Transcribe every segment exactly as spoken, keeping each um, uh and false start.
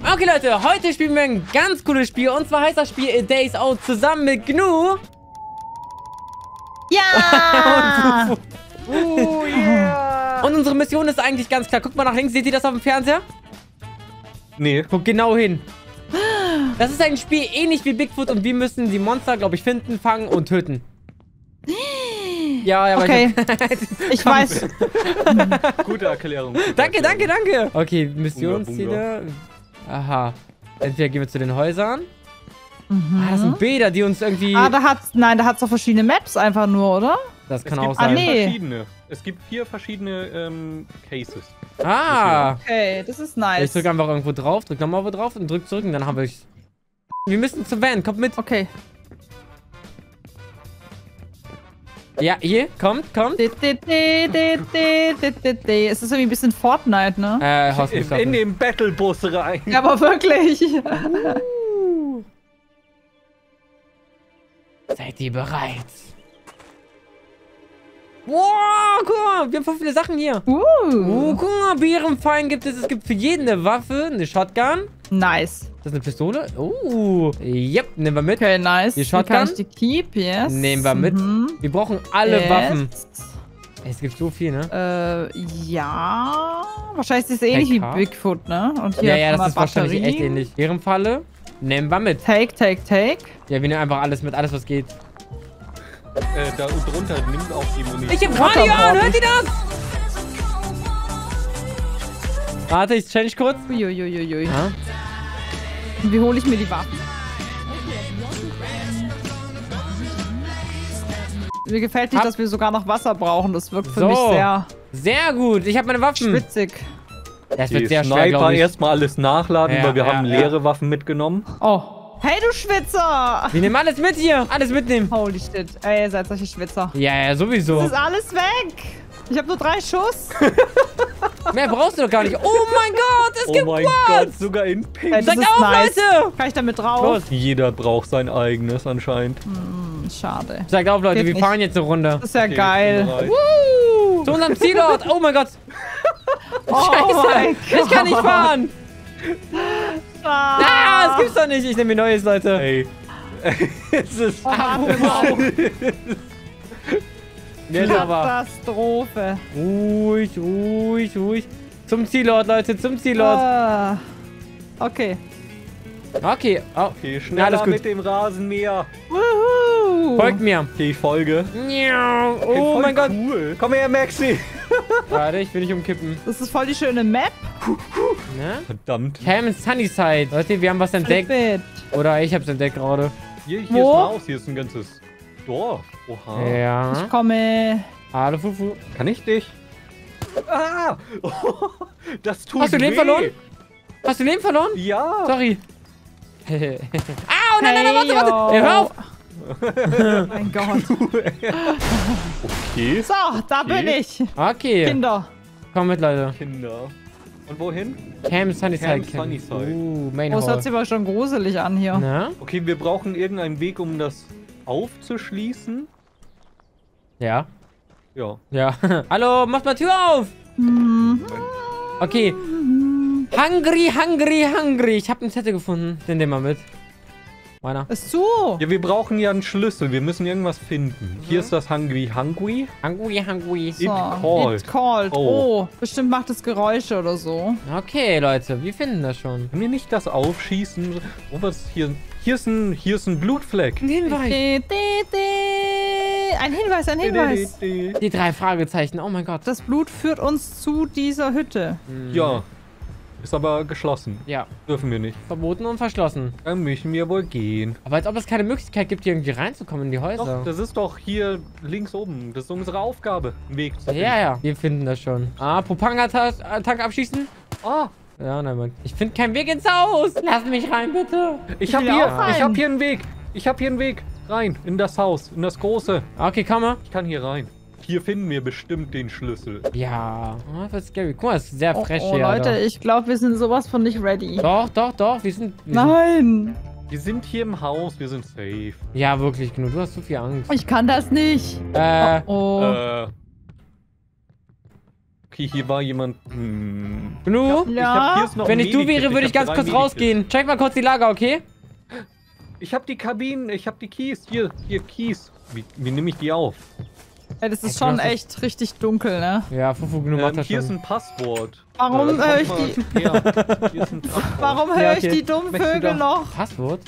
Okay, Leute, heute spielen wir ein ganz cooles Spiel. Und zwar heißt das Spiel A Days Out zusammen mit Gnu. Ja! und, oh, yeah. und unsere Mission ist eigentlich ganz klar. Guckt mal nach links, seht ihr das auf dem Fernseher? Nee. Guckt genau hin. Das ist ein Spiel ähnlich wie Bigfoot und wir müssen die Monster, glaube ich, finden, fangen und töten. Ja, ja, aber okay. ich, ich weiß. Gute Erklärung. Gute Danke, Erklärung. danke, danke. Okay, Missionsziele. Aha. Entweder gehen wir zu den Häusern. Mhm. Ah, das sind Bilder, die uns irgendwie... Ah, da hat's... Nein, da hat's doch verschiedene Maps einfach nur, oder? Das kann es auch gibt sein. Ah, nee. verschiedene. Es gibt vier verschiedene ähm, Cases. Ah. Okay, das ist Ich nice. drück einfach irgendwo drauf, drück nochmal wo drauf und drück zurück und dann haben wir... Wir müssen zur Van, kommt mit. Okay. Ja, hier, kommt, kommt. Es ist irgendwie ein bisschen Fortnite, ne? Äh, In, Hausmuster. in den Battlebus rein. Ja, aber wirklich. Uh. Seid ihr bereit? Wow, guck mal, wir haben voll viele Sachen hier. Uh. Oh, guck mal, Bärenfallen gibt es. Es gibt für jeden eine Waffe, eine Shotgun. Nice. Das ist eine Pistole. Oh, yep, nehmen wir mit. Okay, nice. Die Hier kann Shotgun? ich die keep, yes. Nehmen wir mit. Mhm. Wir brauchen alle Yes. Waffen. Ey, es gibt so viel, ne? Äh, ja. Wahrscheinlich ist es ähnlich Hacker. wie Bigfoot, ne? Und hier Ja, ja, haben das wir ist wahrscheinlich Batterie. echt ähnlich. Bärenfalle, nehmen wir mit. Take, take, take. Ja, wir nehmen einfach alles mit, alles was geht. Äh, da drunter nimmt auch die Munition. Ich hab Radio an, hört ihr das? Warte, ich change kurz. Uiuiuiui. Ja. Wie hole ich mir die Waffen? Mir gefällt nicht, Hab- dass wir sogar noch Wasser brauchen. Das wirkt für So. mich sehr Sehr gut, ich habe meine Waffen. schwitzig. Das Die wird sehr schwer, Sniper glaube ich. erstmal alles nachladen, Ja, weil wir ja, haben ja. leere Waffen mitgenommen. Oh. Hey, du Schwitzer! Wir nehmen alles mit hier. Alles mitnehmen. Holy shit. Ey, ihr seid solche Schwitzer. Ja, ja, sowieso. Es ist alles weg. Ich habe nur drei Schuss. Mehr brauchst du doch gar nicht. Oh mein Gott, es Oh gibt mein Quads. Gott, sogar in Pink. Ey, das Sagt ist auf, nice. Leute. Kann ich damit drauf? Los. Jeder braucht sein eigenes anscheinend. Hm, schade. Sagt auf, Leute, Geht wir nicht. fahren jetzt eine Runde. Das ist ja Okay, ich bin geil. bereit. Woo. Zu unserem Zielort. Oh mein Gott. Oh Scheiße. mein Ich kann nicht fahren. Ah. Ah, das gibt's doch nicht. Ich nehme mir Neues, Leute. Ey. Es ist... Oh, warte mal. Jetzt aber. Katastrophe. Ruhig, ruhig, ruhig. Zum Zielort, Leute, zum Zielort. Ah. Okay. Okay. Oh. Okay, Ja, schneller alles gut. mit dem Rasenmäher. Wuhu. Folgt mir. Okay, ich folge. Miau. Okay, Oh voll mein Gott. Cool. Komm her, Maxi. Warte, ich will nicht umkippen. Das ist voll die schöne Map. Ne? Verdammt. Cam Sunnyside. Leute, wir haben was entdeckt. Flip it. Oder ich hab's entdeckt gerade. Hier, hier Wo? ist ein Haus, hier ist ein ganzes Dorf. Oha. Ja. Ich komme. Hallo, Fufu. Kann ich dich? Ah! Das tut Hast du Leben weh. verloren? Hast du Leben verloren? Ja. Sorry. Au, nein, nein, nein, warte, Hey, warte. yo. Ey, hör auf. Oh mein Gott. Okay. So, da Okay. bin ich. Okay. Kinder. Komm mit, Leute. Kinder. Und wohin? Cam Sunnyside. Camp Sunnyside. Uh, Main Oh, es hört Hall. sich aber schon gruselig an hier. Na? Okay, wir brauchen irgendeinen Weg, um das aufzuschließen. Ja. Ja. Ja. Hallo, macht mal Tür auf. Mhm. Okay. Hungry, hungry, hungry. Ich habe einen Zettel gefunden. Nimm den mal mit. Meiner. Ist zu. Ja, wir brauchen ja einen Schlüssel. Wir müssen irgendwas finden. Hier ist das Hungry Hungry. Hungry, hungry. It called. It called. Oh. Oh. Bestimmt macht es Geräusche oder so. Okay, Leute, wir finden das schon. Können wir nicht das aufschießen? Oh, was hier? Hier ist ein, hier ist ein Blutfleck. Ein Hinweis. Di, di, di. Ein Hinweis, ein Hinweis. Die drei Fragezeichen. Oh mein Gott. Das Blut führt uns zu dieser Hütte. Ja. Ist aber geschlossen. Ja. Dürfen wir nicht. Verboten und verschlossen. Dann müssen wir wohl gehen. Aber als ob es keine Möglichkeit gibt, hier irgendwie reinzukommen in die Häuser. Doch, das ist doch hier links oben. Das ist unsere Aufgabe, einen Weg zu finden. Ja, ja, wir finden das schon. Ah, Propanga-Tank abschießen? Ah, Ja, nein, Mann. Ich finde keinen Weg ins Haus. Lass mich rein, bitte. ich Ich hab will hier, auch rein. ich hab hier einen Weg. Ich hab hier einen Weg. Rein, in das Haus, in das große. Okay, komm mal. Ich kann hier rein. Hier finden wir bestimmt den Schlüssel. Ja. Oh, das ist scary. Guck mal, das ist sehr Oh, fresh oh hier. Leute, Alter. ich glaube, wir sind sowas von nicht ready. Doch, doch, doch. Wir sind... Wir sind Nein. Wir sind hier im Haus, wir sind safe. ja, wirklich, genug. Du hast zu viel Angst. Ich kann das nicht. Äh, Oh. Äh. Okay, hier war jemand. Hm. Gnu? Ich Ja? hab, hier ist noch Wenn ein ich du Medikit. wäre, würde ich hab ganz drei kurz Medikits. rausgehen. Check mal kurz die Lager, okay? Ich hab die Kabinen, ich hab die Keys. Hier, hier, Keys. Wie, wie nehme ich die auf? Ey, das ist Ja, schon das ist- echt richtig dunkel, ne? Ja, Fufu Gnu macht Ähm, das hier ist schon. ein Passwort. Warum Äh, höre kommt ich mal die- her. Hier ist ein Passwort. Warum Ja, höre okay. ich die dummen Möchtest du Vögel doch- noch? Passwort?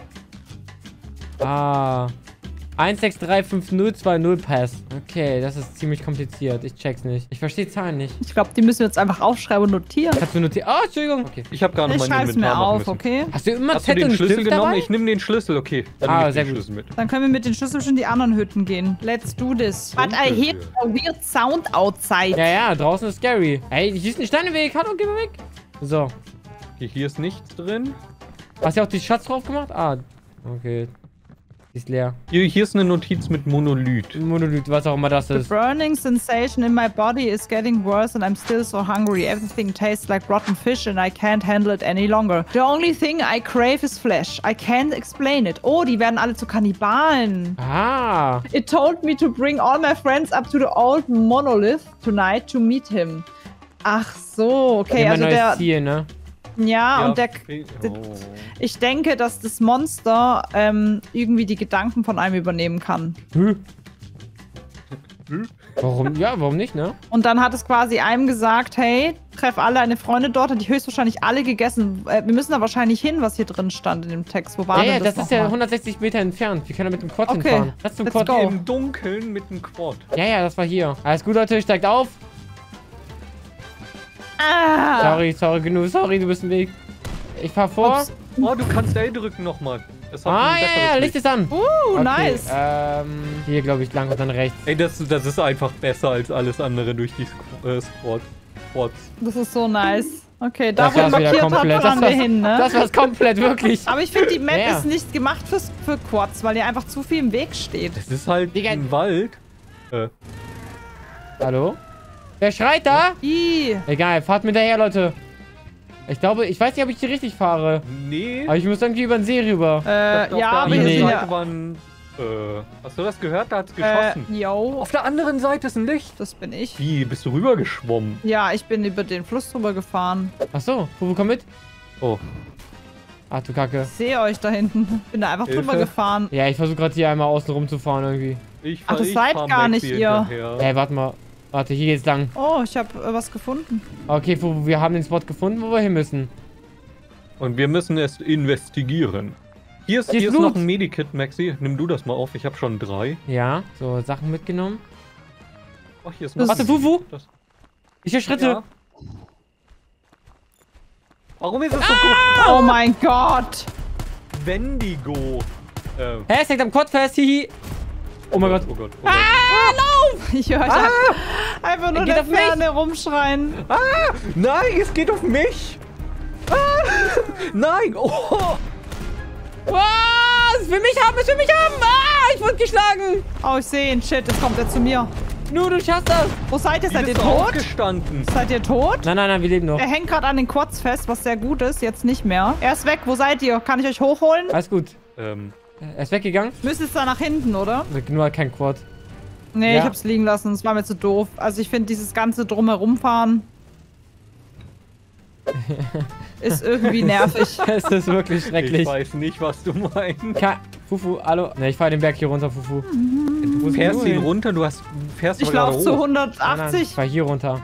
Ah. eins sechs drei fünf null zwei null Pass. Okay, das ist ziemlich kompliziert. Ich check's nicht. Ich verstehe Zahlen nicht. Ich glaube, die müssen wir jetzt einfach aufschreiben und notieren. Kannst du notieren? Oh, Entschuldigung. Okay. Ich habe gar nicht Ich mein schreibe es Inventar mir machen auf, müssen. okay? Hast du immer Hast du Zettel den und Schlüssel Stift genommen? dabei? Ich nehme den Schlüssel, okay. Dann Ah, nehme ich sehr den gut. Schlüssel mit. Dann können wir mit den Schlüsseln schon in die anderen Hütten gehen. Let's do this. But I hear a weird sound outside. Ja, ja, draußen ist scary. Ey, hier ist ein Stein im Weg. Hallo, geh mal weg. So. Okay, hier ist nichts drin. Hast du auch die Schatz drauf gemacht? Ah, okay. Die ist leer. Hier, hier ist eine Notiz mit Monolith. Monolith, was auch immer das The ist. burning sensation in my body is getting worse and I'm still so hungry. Everything tastes like rotten fish and I can't handle it any longer. The only thing I crave is flesh. I can't explain it. Oh, die werden alle zu Kannibalen. Ah. It told me to bring all my friends up to the old monolith tonight to meet him. Ach so, okay, Immer also neues der... Ziel, ne? Ja, und der... Oh. Ich denke, dass das Monster ähm, irgendwie die Gedanken von einem übernehmen kann. Hm. Warum? Ja, warum nicht, ne? Und dann hat es quasi einem gesagt, hey, treff alle deine Freunde dort, hat die höchstwahrscheinlich alle gegessen. Äh, wir müssen da wahrscheinlich hin, was hier drin stand in dem Text. Wo war Ja, denn ja, das, das ist ja nochmal? hundertsechzig Meter entfernt. Wir können da mit dem Quad Okay, hinfahren. Lass zum let's Quad. go. Im Dunkeln mit dem Quad. Ja, ja, das war hier. Alles gut, Leute, steigt auf. Ah! Sorry, sorry, genug. Sorry, du bist im Weg. Ich fahr vor. Ups. Oh, du kannst L drücken nochmal. Es hat Ah, ein ja, besseres ja, Licht ist an. Uh, Okay, nice. Ähm, hier, glaube ich, lang und dann rechts. Ey, das, das ist einfach besser als alles andere durch die Squ- äh, Squad. Squads. Das ist so nice. Okay, Das da wo war's wieder markiert hat, komplett. fahren wir war's- hin, ne? Das war's komplett, wirklich. Aber ich finde, die Map Ja. ist nicht gemacht fürs, für Quads, weil ihr einfach zu viel im Weg steht. Es ist halt Digga. ein Wald. Äh, Hallo? Wer schreit da? Ih. Egal, fahrt mit daher, Leute. Ich glaube, ich weiß nicht, ob ich hier richtig fahre. nee. Aber ich muss irgendwie über den See rüber. Äh, Auf ja, der aber anderen hier nee. sind Seite ja... waren. Äh, hast du das gehört? Da hat's Äh, geschossen. yo, Auf der anderen Seite ist ein Licht. das bin ich. Wie? Bist du rübergeschwommen? Ja, ich bin über den Fluss drüber gefahren. Ach so, Fufu, komm mit. Oh. Ach du Kacke. Ich sehe euch da hinten. Bin da einfach Hilfe. drüber gefahren. Ja, ich versuche gerade hier einmal außen rum zu fahren irgendwie. Ich Ach, das ich seid fahr gar Maxi nicht ihr. hinterher. Ey, warte mal. Warte, hier geht's lang. Oh, ich habe äh, was gefunden. Okay, Fufu, wir haben den Spot gefunden, wo wir hin müssen. Und wir müssen es investigieren. Hier ist, Hier ist hier ist Blut. noch ein Medikit, Maxi. Nimm du das mal auf. Ich habe schon drei. Ja, so Sachen mitgenommen. Oh, hier ist Das- noch Warte, Fufu. Das, Ich höre Schritte. ja. Warum ist es so Oh mein Gott. gut? Wendigo. Äh, Hä, es hängt am Quad fest, hihi. Oh mein Gott. Oh Gott. Oh Gott. Ah, lauf! Ich höre euch Ah! einfach nur Er in geht der auf mich. Ferne rumschreien. Ah! Nein, es geht auf mich! Ah! Nein! Oh! Was? Will mich haben, es will mich haben! Ah, ich wurde geschlagen! Oh, ich sehe ihn. Shit, jetzt kommt er zu mir. Nur, du schaffst das! Wo seid ihr? Wie Seid ihr bist du tot? aufgestanden? Seid ihr tot? Nein, nein, nein, wir leben noch. Er hängt gerade an den Quads fest, was sehr gut ist. Jetzt nicht mehr. Er ist weg. Wo seid ihr? Kann ich euch hochholen? Alles gut. Ähm, Er ist weggegangen. Müsst jetzt da nach hinten, oder? Nur kein Quad. Nee, Ja. ich hab's liegen lassen. Es war mir zu doof. Also ich finde dieses ganze Drumherumfahren ist irgendwie nervig. Es ist wirklich ich schrecklich. weiß nicht, was du meinst. Ka Fufu, hallo. Ne, ich fahre den Berg hier runter, Fufu. Du fährst du ihn hin? runter, du hast, fährst Ich aber gerade laufe zu hoch. Nein, nein, ich hundertachtzig. fahr hier runter.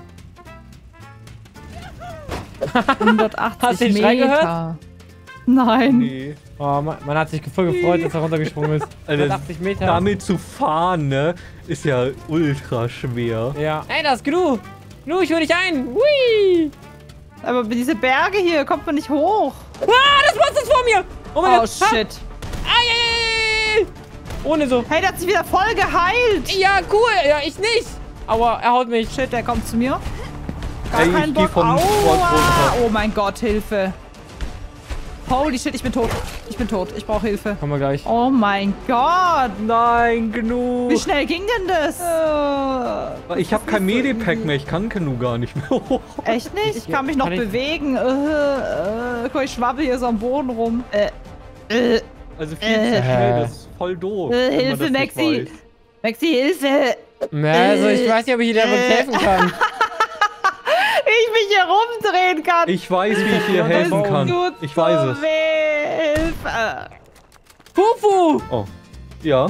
hundertachtzig Hast du den Schrei Meter. Nein. Nee. Oh, man, man hat sich voll gefreut, dass er runtergesprungen ist. Alter, hundertachtzig Meter. Damit zu fahren, ne, ist ja ultra schwer. Ja. Ey, das ist Gnu. Gnu, ich hol dich ein. Hui. Aber diese Berge hier kommt man nicht hoch. Ah, das Monster ist vor mir. Oh mein Oh, Gott. shit. Ah, ai, ai, ai. Ohne so. Hey, der hat sich wieder voll geheilt. Ja, cool. Ja, ich nicht. Aua, er haut mich. Shit, der kommt zu mir. Gar Ey, ich kein geh Bock. vom Quad Aua. runter. Oh mein Gott, Hilfe. Holy shit, ich bin tot. Ich bin tot. Ich brauche Hilfe. Kommen wir gleich. Oh mein Gott. Nein, genug. Wie schnell ging denn das? Ich habe kein Medipack mehr, ich kann Kanu gar nicht mehr hoch. Echt nicht? Ich kann mich noch Kann ich- bewegen. Äh, äh, guck, ich schwabbel hier so am Boden rum. Äh, äh, Also viel Äh. zu schnell, das ist voll doof. Äh, wenn man Hilfe, das nicht Maxi. weiß. Maxi, Hilfe. Na, also, ich weiß nicht, ob ich dir damit helfen kann. hier rumdrehen kann. Ich weiß, wie ich dir helfen kann. Tut Ich weiß so es. weh. Hilfe. Fufu! Oh. Ja.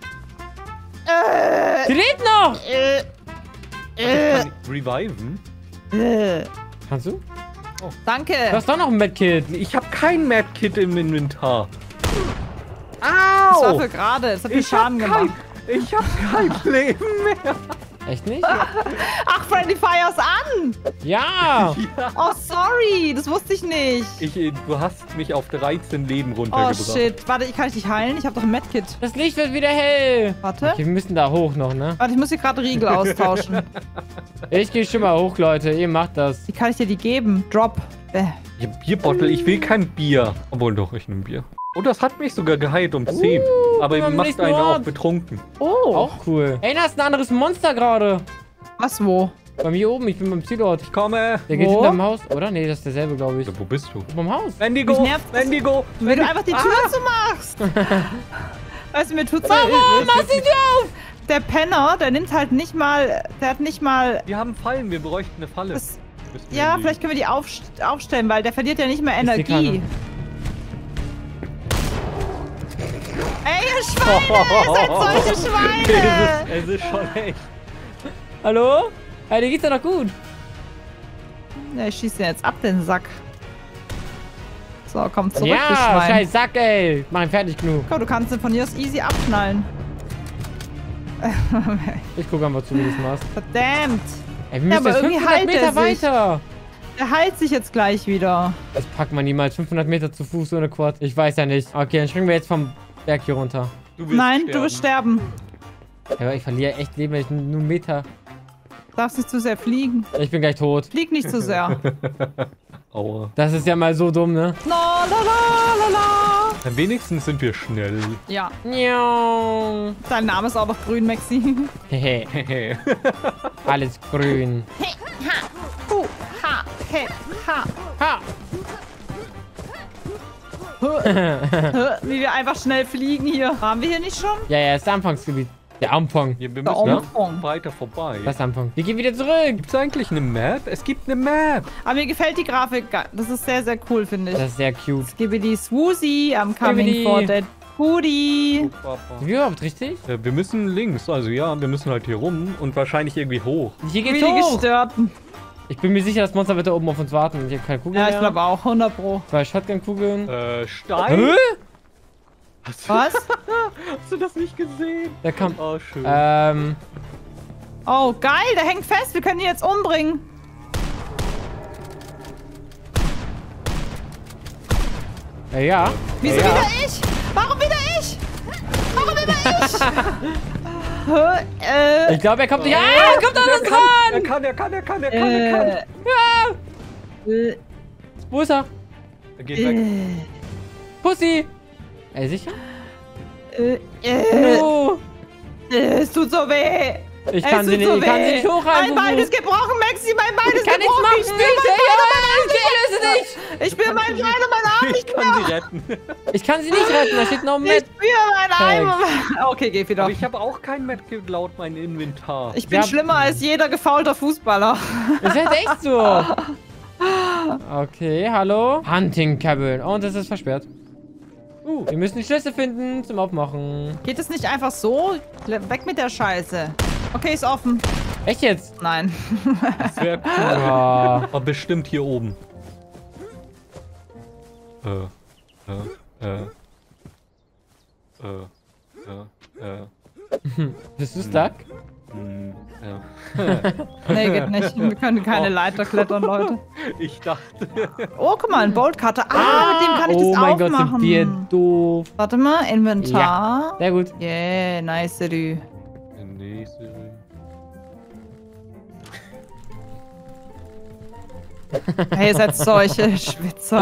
Äh, Sie lebt noch! äh, Kann ich reviven? äh. Kannst du? Danke. Du hast doch noch ein Medkit. Ich habe kein Medkit im Inventar. Das war Au! für gerade. Das hat mir Ich hab Schaden kein, gemacht. ich hab kein Leben mehr. Echt nicht? Ach, Friendly Fire's an. Ja! Ja. Oh, sorry. Das wusste ich nicht. Ich, äh, du hast mich auf dreizehn Leben Oh, runtergebracht. shit. Warte, ich kann dich nicht heilen. Ich habe doch ein Medkit. Das Licht wird wieder hell. Warte. Okay, wir müssen da hoch noch, ne? Warte, ich muss hier gerade Riegel austauschen. Ich gehe schon mal hoch, Leute. Ihr macht das. Wie kann ich dir die geben? Drop. Äh. Ich hab Bierbottle, ich will kein Bier. Obwohl doch, ich nehme Bier. Oh, das hat mich sogar geheilt um zehn. Uh, Aber am macht nächsten einen auch Ort. betrunken. Oh. Auch cool. Ey, da ist ein anderes Monster gerade. Was, wo? Bei mir oben. Ich bin beim Zielort. Ich komme. Der geht Wo? hinterm Haus, oder? Nee, das ist derselbe, glaube ich. Ja, wo bist du? Beim Haus. Wendigo! Mich nervt das. Wendigo! Wenn du einfach die Tür zumachst. Weißt du, mir tut's Warum leid. machst du die auf? Der Penner, der nimmt halt nicht mal, der hat nicht mal, Wir haben Fallen, wir bräuchten eine Falle. das, Müssen wir ja, hinlegen. vielleicht können wir die aufst aufstellen, weil der verliert ja nicht mehr Ich seh Energie. keine. Ey, ihr Schweine, ihr seid solche Schweine. Es ist, es ist schon echt. Hallo? Hey, dir geht's ja noch gut. Ja, ich schieße den jetzt ab, den Sack. So, komm zurück, du Ja, Schwein. scheiß Sack, ey. Mach ihn fertig genug. Komm, du kannst den von hier aus easy abknallen. Ich guck einfach zu, wie du das machst. Verdammt. Ey, wir Ja, müssen aber jetzt irgendwie fünfhundert heilt Meter er sich. weiter. Der heilt sich jetzt gleich wieder. Das packt man niemals. fünfhundert Meter zu Fuß ohne Quad. Ich weiß ja nicht. Okay, dann springen wir jetzt vom Berg hier runter. Du wirst Nein, sterben. du wirst sterben. Ja, aber ich verliere echt Leben, wenn ich nur einen Meter... Darfst nicht zu sehr fliegen. Ich bin gleich tot. Flieg nicht zu sehr. Aua. Das ist ja mal so dumm, ne? La la la la la. Am wenigsten sind wir schnell. Ja, Miau. dein Name ist auch noch grün, Maxi. Hehe. Hehe. Alles grün. Hu, ha, he, ha. Ha. Hä? Wie wir einfach schnell fliegen hier. Waren wir hier nicht schon? Ja, ja, ist das Anfangsgebiet. Der Anfang. Ja, wir Der müssen Umfang. weiter vorbei. Das Anfang. Wir gehen wieder zurück. Gibt es eigentlich eine Map? Es gibt eine Map. Aber mir gefällt die Grafik. ga- Das ist sehr, sehr cool, finde ich. Das ist sehr cute. Skibidi Swoozy, I'm coming Skibidi. for that booty. Sind wir überhaupt richtig? Ja, wir müssen links, also ja, wir müssen halt hier rum und wahrscheinlich irgendwie hoch. Hier Wie geht's die hoch. Gestörten. Ich bin mir sicher, das Monster wird da oben auf uns warten. Ich habe keine Kugeln Ja, ich mehr. glaube auch. hundert Pro. Zwei Shotgun-Kugeln. Äh, Stein? Hä? Hast du, Was? hast du das nicht gesehen? Der kam... Oh, schön. Ähm... Oh, geil. Der hängt fest. Wir können ihn jetzt umbringen. Äh, ja. Wieso ja. wieder ich? Warum wieder ich? Warum immer ich? Hä? äh, Ich glaube, er kommt nicht... Ah, er kommt an er uns kann, er ran! kann, er kann, er kann, er kann, er kann. äh, Ja. äh, Wo ist er? Er geht weg. äh, Pussy! Ey, sicher? äh, äh, No. äh, es tut so weh. Ich Es kann sie tut nicht, so ich kann sie weh. nicht hochhalten. Mein Bein Fufu. ist gebrochen, Maxi. Mein Bein ist Ich kann nichts gebrochen. machen, Ich bitte! spüre mein Ja, ich löse dich! Bein. Ich spüre mein Bein und mein Arm Ich nicht kann mehr. sie retten. Ich kann sie nicht retten, da steht noch ein Ich Met. spüre mein Arm. Okay, geh wieder. Aber ich habe auch kein Medkit laut mein Inventar. Ich bin Ja. schlimmer als jeder gefaulter Fußballer. Das ist halt echt so. Okay, hallo? Hunting Cabin. Und es ist versperrt. Uh, wir müssen die Schlüssel finden zum Aufmachen. Geht es nicht einfach so? Weg mit der Scheiße. Okay, ist offen. Echt jetzt? Nein. Das wäre cool. Ja. Aber bestimmt hier oben. Äh, äh, äh. Äh, äh, äh. Bist du stuck? Hm, ja. Nee, geht nicht. Wir können keine Oh. Leiter klettern, Leute. Ich dachte. Oh, guck mal, ein Boltcutter. Ah, mit dem kann ich oh das mein Gott, aufmachen. sind wir doof. Warte mal, Inventar. Sehr gut. Yeah, nice, du. Nee, Siri. Hey, ihr seid solche Schwitzer.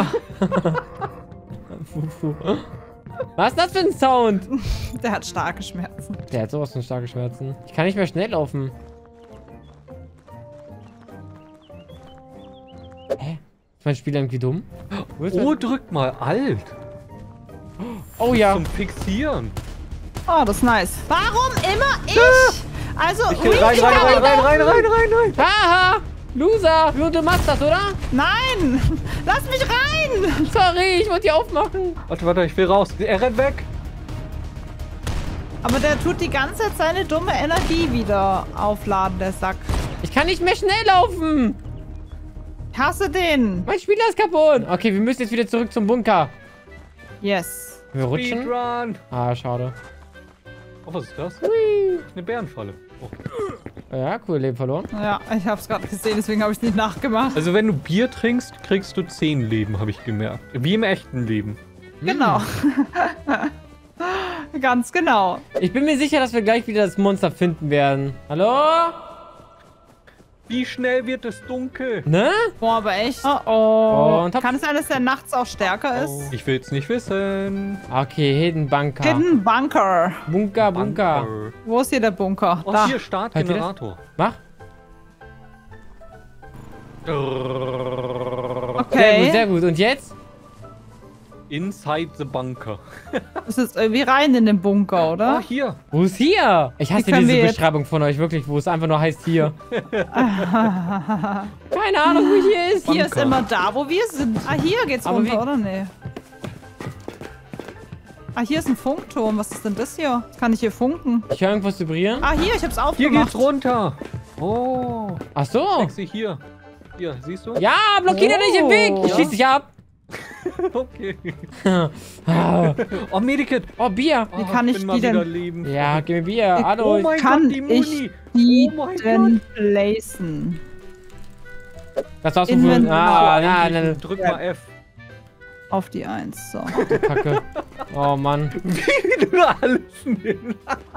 Fufu. Was ist das für ein Sound? Der hat starke Schmerzen. Der hat sowas von starke Schmerzen. Ich kann nicht mehr schnell laufen. Hä? Ist mein Spiel irgendwie dumm? Wo ist Oh, mein- drück mal Alt. oh ja. Zum Fixieren. Oh, das ist nice. Warum immer ich? Also, Ich geh rein, rein, rein, rein, rein, rein, rein, rein. Haha! Loser! Du machst das, oder? Nein! Lass mich rein! Sorry, ich wollte die aufmachen. Warte, warte, ich will raus. Er rennt weg. Aber der tut die ganze Zeit seine dumme Energie wieder aufladen, der Sack. Ich kann nicht mehr schnell laufen. Ich hasse den. Mein Spieler ist kaputt. Okay, wir müssen jetzt wieder zurück zum Bunker. Yes. Wir rutschen. Speedrun. Ah, schade. Oh, was ist das? Hui. Eine Bärenfalle. Oh. Ja, cool, Leben verloren. Ja, ich hab's gerade gesehen, deswegen habe ich es nicht nachgemacht. Also wenn du Bier trinkst, kriegst du zehn Leben, habe ich gemerkt. Wie im echten Leben. Genau. Ganz genau. Ich bin mir sicher, dass wir gleich wieder das Monster finden werden. Hallo? Wie schnell wird es dunkel? Ne? Boah, aber echt. Oh, oh. Und hopp. Kann es sein, dass der nachts auch stärker ist? Ich will's nicht wissen. Okay, Hidden Bunker. Hidden Bunker. Bunker, Bunker. Bunker. Wo ist hier der Bunker? Oh, Da. hier, Startgenerator. Mach. Sehr Okay. gut, sehr gut. Und jetzt? Inside the Bunker. Das ist irgendwie rein in den Bunker, Oh, oder? hier. Wo ist hier? Ich hasse Wie können diese wir jetzt- Beschreibung von euch, wirklich, wo es einfach nur heißt hier. Keine Ahnung, wo hier ist. Hier ist Bunker. immer da, wo wir sind. Ah, hier geht's Aber runter, wie- oder? Nee. Ah, hier ist ein Funkturm. Was ist denn das hier? Kann ich hier funken? Ich höre irgendwas vibrieren. Ah, hier, ich hab's Hier aufgemacht. geht's runter. Oh. Ach so. Lexi, hier. Hier, siehst du? Ja, blockier dir nicht den Weg. Ich Ja. schieß dich ab. Okay. Ah. Oh, Medikit. Oh, Bier. Wie Oh, kann ich bin mal die denn- wieder leben. Ja, gib mir Bier. Hallo. Oh mein Kann Gott, die Muni. ich die Oh mein denn placen? Das war's von Inventar. Ah, nein, nein, Drück mal F. Auf die Eins, so. nein. Kacke. Oh, Mann. Wie du alles nimmst.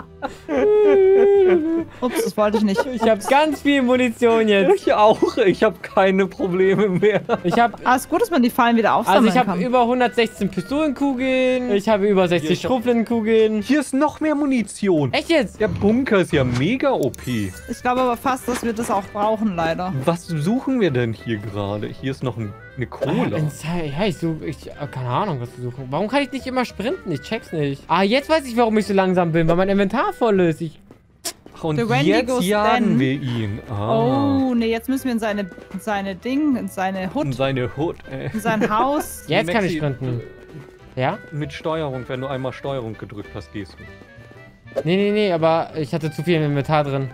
Ups, das wollte ich nicht. Ich habe ganz viel Munition jetzt. Ich auch. Ich habe keine Probleme mehr. Ich habe Ah, ist gut, dass man die Fallen wieder also aufsammeln ich habe kann. über hundertsechzehn Pistolenkugeln. Ich habe über sechzig Ja, ich hab- Schrotflintenkugeln. Hier ist noch mehr Munition. Echt jetzt? Der Bunker ist ja mega O P. Ich glaube aber fast, dass wir das auch brauchen, leider. Was suchen wir denn hier gerade? Hier ist noch ein, eine Cola. Inside- Ja, ich suche, ich, äh, keine Ahnung, was zu suchen. Warum kann ich nicht immer sprinten? Ich check's nicht. Ah, jetzt weiß ich, warum ich so langsam bin, weil mein Inventar voll ist. Ich, Ach, und The Wendigos jetzt jagen denn? wir ihn. Ah. Oh, nee, jetzt müssen wir in seine, in seine Ding, in seine In Hut, seine Hut. Äh. in sein Haus. jetzt kann ich Maxi, sprinten. Ja? Mit Steuerung, wenn du einmal Steuerung gedrückt hast, gehst du. Nee, nee, nee, aber ich hatte zu viel im Inventar drin.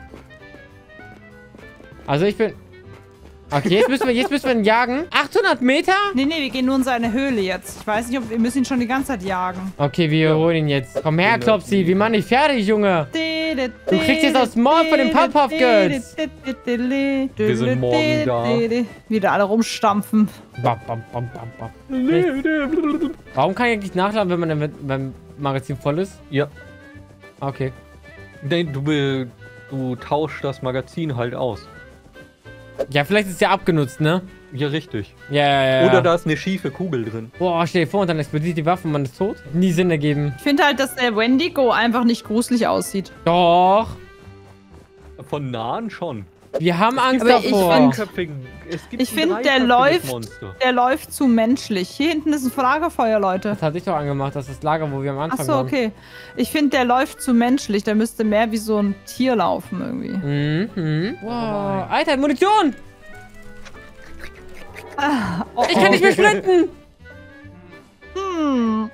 Also ich bin... Okay, jetzt müssen wir, jetzt müssen wir ihn jagen. achthundert Meter? Nee, nee, wir gehen nur in seine Höhle jetzt. Ich weiß nicht, ob wir müssen ihn schon die ganze Zeit jagen. Okay, wir holen ihn jetzt. Komm her, Klopsi, wir machen dich fertig, Junge. Du kriegst jetzt aufs Maul von den Puff-Puff Girls. Wir sind morgen da. Wieder alle rumstampfen. Bam, bam, bam, bam, bam. Warum kann ich eigentlich nachladen, wenn man dann mit- beim Magazin voll ist? Ja. Okay. Nee, du, be- du tauschst das Magazin halt aus. Ja, vielleicht ist es ja abgenutzt, ne? Ja, richtig. Ja, ja, ja. ja. Oder da ist eine schiefe Kugel drin. Boah, stell dir vor, und dann explodiert die Waffe und man ist tot. Nie Sinn ergeben. Ich finde halt, dass der Wendigo einfach nicht gruselig aussieht. Doch. Von nahen schon. Wir haben Angst Aber ich davor. find- Dreiköpfigen- es gibt Ich ein finde, der dreiköpfiges läuft, Monster. der läuft zu menschlich. Hier hinten ist ein Lagerfeuer, Leute. Das hatte ich doch angemacht, das ist das Lager, wo wir am Anfang Achso, waren. okay. Ich finde, der läuft zu menschlich. Der müsste mehr wie so ein Tier laufen irgendwie. Mhm. mhm. Wow. Alter, Munition! Oh, Ich kann nicht mehr sprinten! Hm.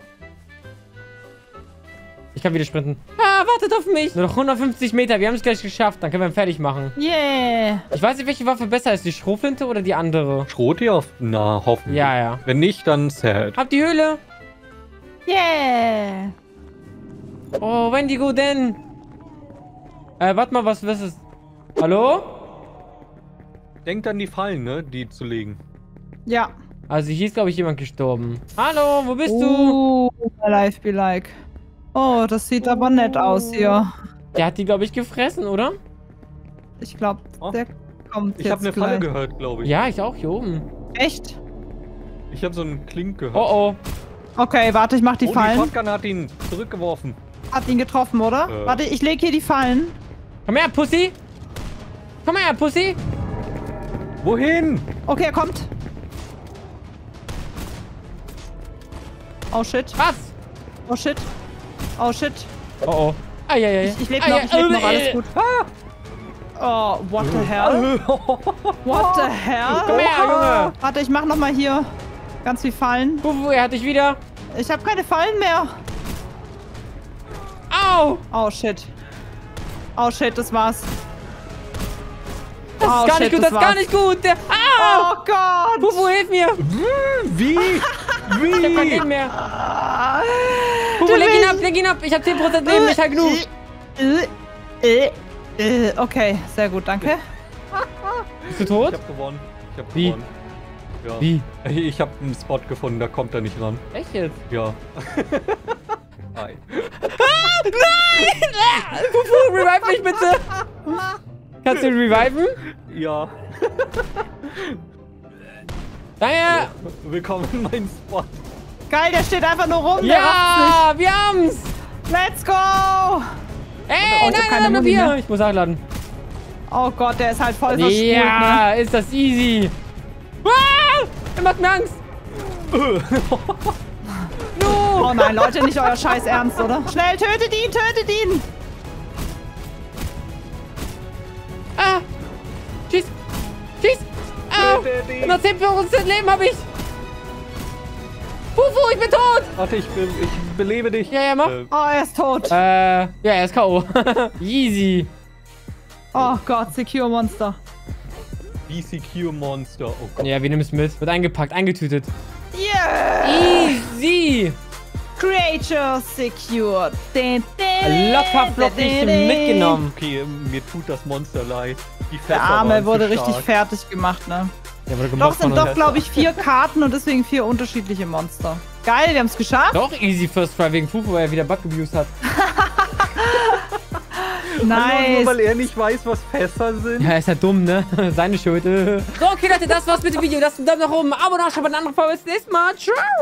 Ich kann wieder sprinten. Ah, wartet auf mich! Nur noch hundertfünfzig Meter, wir haben es gleich geschafft. Dann können wir ihn fertig machen. Yeah. Ich weiß nicht, welche Waffe besser ist, die Schrotflinte oder die andere. Schrot ihr auf? Na, hoffentlich. Ja, ja. Wenn nicht, dann sad. Hab die Höhle! Yeah. Oh, Wendigo denn? Äh, warte mal, was, was ist... Hallo? Denkt an die Fallen, ne? Die zu legen. Ja. Also hier ist, glaube ich, jemand gestorben. Hallo, wo bist du? Uh, my life be like. Oh, das sieht aber nett aus hier. Der hat die, glaube ich, gefressen, oder? Ich glaube, Oh. der kommt Ich jetzt habe eine Falle gleich. gehört, glaube ich. Ja, ich auch hier oben. Echt? Ich habe so einen Klink gehört. Oh, oh. Okay, warte, ich mach die oh, die Fallen. Shotgun hat ihn zurückgeworfen. Hat ihn getroffen, oder? Äh. Warte, ich lege hier die Fallen. Komm her, Pussy. Komm her, Pussy. Wohin? Okay, er kommt. Oh shit. Was? Oh shit. Oh shit. Oh, oh. Eieiei. Ich, ich lebe noch, ich lebe noch, alles gut. Oh, what the hell? What the hell? Komm her, Junge. Warte, ich mach nochmal hier ganz viel Fallen. Fufu, er hat dich wieder. Ich habe keine Fallen mehr. Au. Oh, shit. Oh, shit, das war's. Das oh, ist gar shit, nicht gut, das ist gar nicht gut. Der, ah. Oh Gott. Fufu, hilf mir. Wie? Wie? Ich hab kein Leben mehr. Fufu, Du leg ihn willst- ab, leg ihn ab. Ich hab zehn Prozent Leben, nicht halt genug. Äh, äh, äh, okay, sehr gut, danke. Bist du tot? Ich hab gewonnen. Ich hab Wie? gewonnen. Ja. Wie? Ich hab einen Spot gefunden, da kommt er nicht ran. Echt jetzt? Ja. Hi. Fufu, revive mich bitte. Kannst du ihn reviven? Ja. Danke. Willkommen in meinem Spot. Geil, der steht einfach nur rum. der rafft's Ja, wir haben's. nicht. Let's go. Ey, Oh, ich nein, hab keine nein, nein, Muni Bier. mehr. Ich muss nachladen. Oh Gott, der ist halt voll verspult, ne? Ja, ist das easy. Ah, er macht mir Angst. No. Oh nein, Leute, nicht euer Scheiß Ernst, oder? Schnell, tötet ihn, tötet ihn. Ah. Schieß. Schieß. Ah. Töte ihn. Noch zehn Prozent Leben habe ich. Fufu, ich bin tot. Warte, ich, be ich belebe dich. Ja, ja, mach. Äh, Oh, er ist tot. Äh, ja, er ist K O Easy. Oh Gott, Secure Monster. B C Q Monster. Oh Gott. Ja, wir nehmen es mit. Wird eingepackt, eingetütet. Yeah. Easy. Creature secured. Din, din, Locker flockig din, din. mitgenommen. Okay, mir tut das Monster leid. Die Der Fässer Arme waren wurde zu richtig stark. fertig gemacht, ne? Der wurde Doch, gemobbt sind von doch, uns. glaube ich, vier Karten und deswegen vier unterschiedliche Monster. Geil, wir haben es geschafft. Doch easy First Try wegen Fufu, weil er wieder Bug abused hat. Nur Nice. weil er nicht weiß, was Fässer sind. Ja, ist ja dumm, ne? Seine Schuld. So, okay, Leute, das war's mit dem Video. Lasst einen Daumen nach oben, Abo nachschauen, eine andere Folge. Bis zum nächsten Mal. Ciao.